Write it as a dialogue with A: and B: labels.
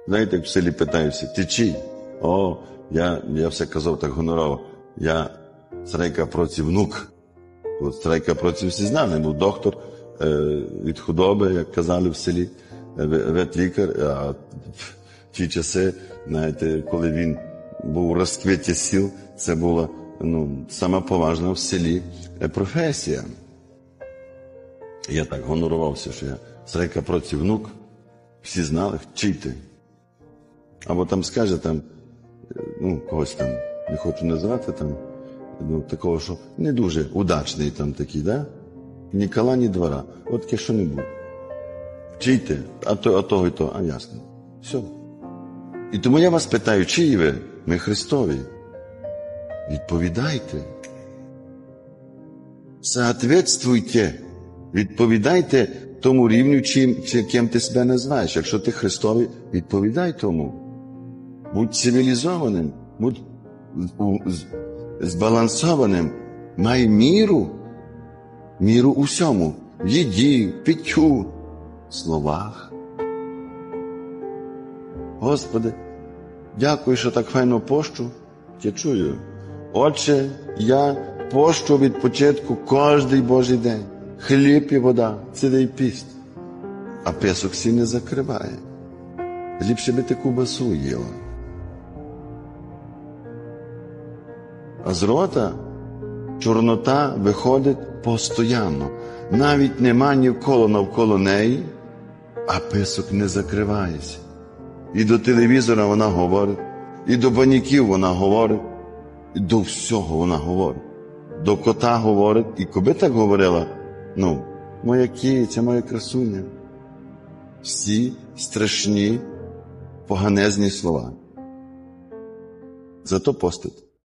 A: Знаєте, як в селі питаюся, ти чий? О, я все казав так гонорово. Я Стрейка проці внук. От Стрейка проці всі знали, був доктор від худоби, як казали в селі, ветлікар. А в ті часи, знаєте, коли він був у розквіті сіл, це була сама поважна в селі професія. Я так гонорувався, що я Стрейка проці внук. Всі знали, чий ти. Або там скаже, когось там, не хочу називати, такого, що не дуже удачний там такий, да? Ні кола, ні двора. От таке що-небудь. Чий ти? А того і то, а ясно. Все. І тому я вас питаю, чиї ви? Ми Христові. Відповідайте. Соответствуйте. Відповідайте тому рівню, ким ти себе називаєш. Якщо ти Христовий, відповідай тому. Будь цивілізованим, будь збалансованим. Май міру у всьому. В їді, в питтю, в словах. Господи, дякую, що так файно пощу. Я чую. Отче, я пощу від початку кожний Божий день. Хліб і вода, цілий піст. А песок всі не закриває. Ліпше би ти кубасу їла. А з рота чорнота виходить постійно. Навіть нема ніколи навколо неї, а песок не закривається. І до телевізора вона говорить, і до баняків вона говорить, і до всього вона говорить. До кота говорить, і коби так говорила, моя киця, моя красуня. Всі страшні, поганезні слова. Зато постить.